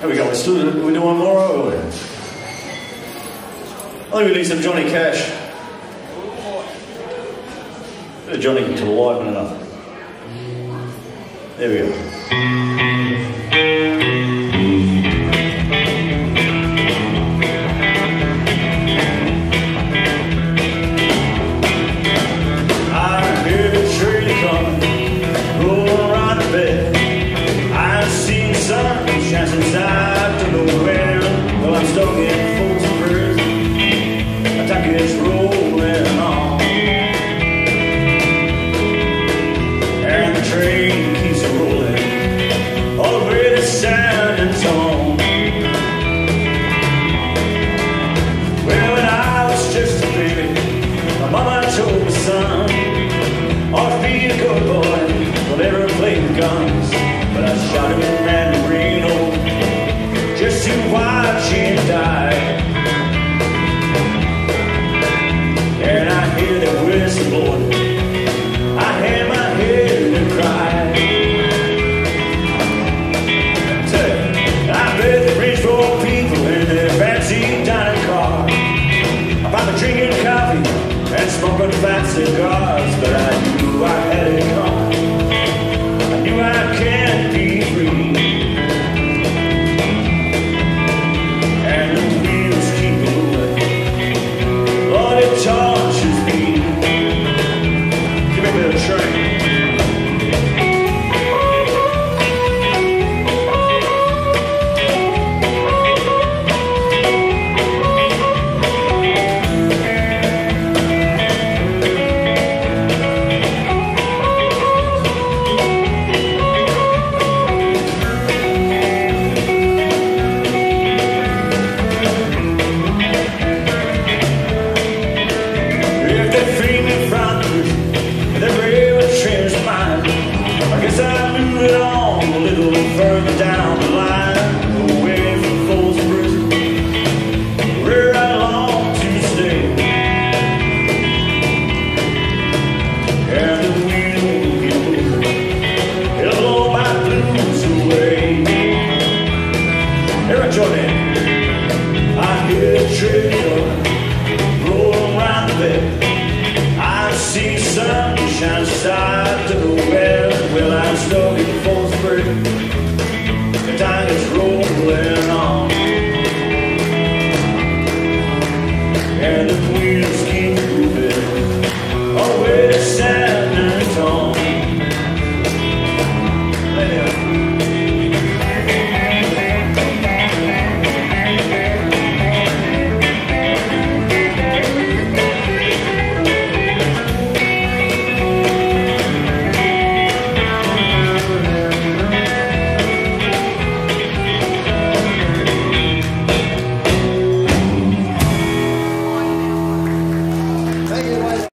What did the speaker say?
There we go. We're doing one more, are we? I think we need some Johnny Cash. Bit of Johnny to liven it up. There we go. Inside to nowhere. Well, I'm stuck in Folsom prison. My ticket's rolling on, and the train keeps rolling all the way to San Antonio. Well, when I was just a baby, my mama told me, son, ought to be a good boy, don't ever play with guns. But I shot him in Reno just to watch him die. And I hear the whistle blowing, I hang my head and cry. I bet the rich poor people in their fancy dining car. I found them drinking coffee and smoking fat cigars. But I knew I had it coming, I knew I can't be free. Charges me. Give me a bit of train. Further down the line, away from Folsom prison, where I long to stay. And the wind will get moving, it'll blow my blues away. Here, Jordan.